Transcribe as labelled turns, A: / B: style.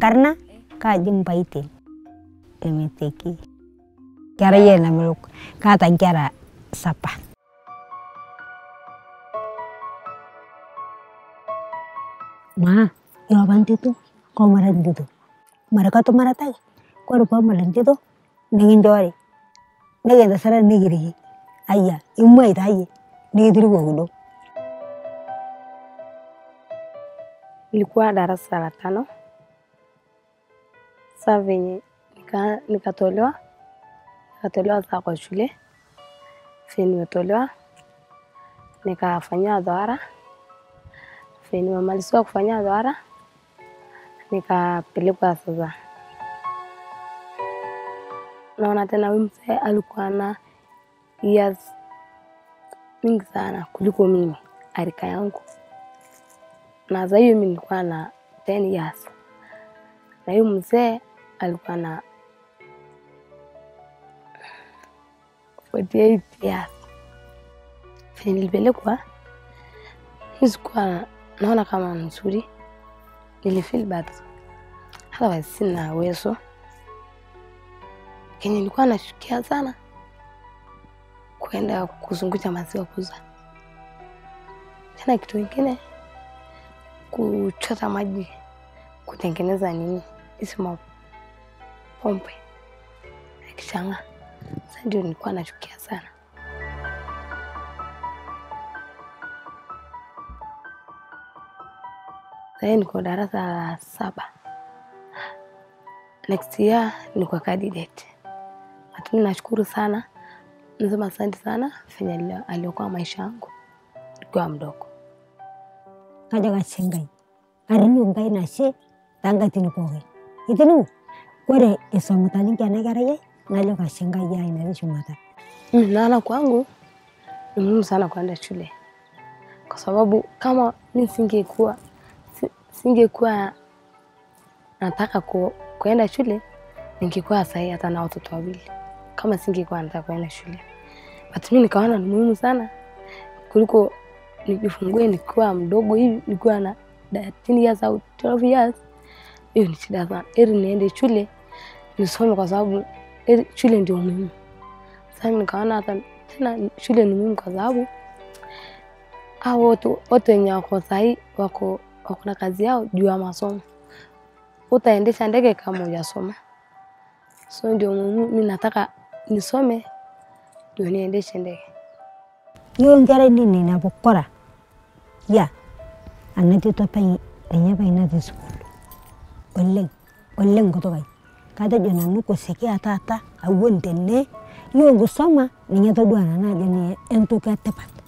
A: enkarna kaji Mbaitin Emeteki. Kera ye namelok kata kera sapa. Ma, yo bantu tu, kau marah gitu. Mereka tu marah tay. Kau rupa malam itu, nengin jari, nengin dasar negeri. Ayah, ibu itu ayah, negeri gua.
B: Nilikuwa darasa la 5. Sasa venye nikatolewa sasa kwa shule. Venye nimetolewa nikafanyia dhara. Venye nimemaliza kufanya dhara nikapelekwa sasa. Naona tena huyu mzee alikuwa na years mingi sana kuliko mimi, rika yangu. Na za hiyo mimi nilikuwa na 10 years. Na huyu mzee alikuwa na 48 years. Venye nilipelekwa, sikuwa naona kama nzuri. Nilifeel bad. Otherwise sina uwezo. Kenye nilikuwa nashukia sana kwenda kuzungucha maziwa kuuza. Tena kitu kingine kuchota maji kutengeneza nini isima pompe kishanga. Sasa ndio nilikuwa nachukia sana. Sasa niko darasa la 7. Next year niko candidate. Lakini nashukuru sana. Nasema asante sana venye aliokoa maisha yangu nikiwa mdogo.
A: Kaja kashengai. Arini ungai nashe tanga tinipoge. Itinu kwere isomutani kiana karaye ngajo kashengai ya ina shumata.
B: Naona kwangu ni muhimu sana kwenda shule. Kwa sababu kama mimi singekuwa nataka kwenda shule, ningekuwa sahi hata na watoto wawili. Kama singekuwa nataka kwenda shule. But mimi nikaona ni muhimu sana kuliko nijifungue nikiwa mdogo hivi, nikiwa na 13 years au 12 years. Hiyo ni shida sana. Heri niende shule nisome kwa sababu shule ndio muhimu. Sasa nikaona hata tena shule ni muhimu kwa sababu hao wote wenye wako sahi wako na kazi yao juu ya masomo. Utaendesha ndege kama hujasoma. So ndio mimi nataka nisome ndio niendeshe ndege.
A: Yo ngara nini na bokora. Ya. Anati to pai enya na school. Oleng gotogai. Kada jona nuko seki atata awon tenne. Yo ngosoma ninya to duana na gani entoka tepat.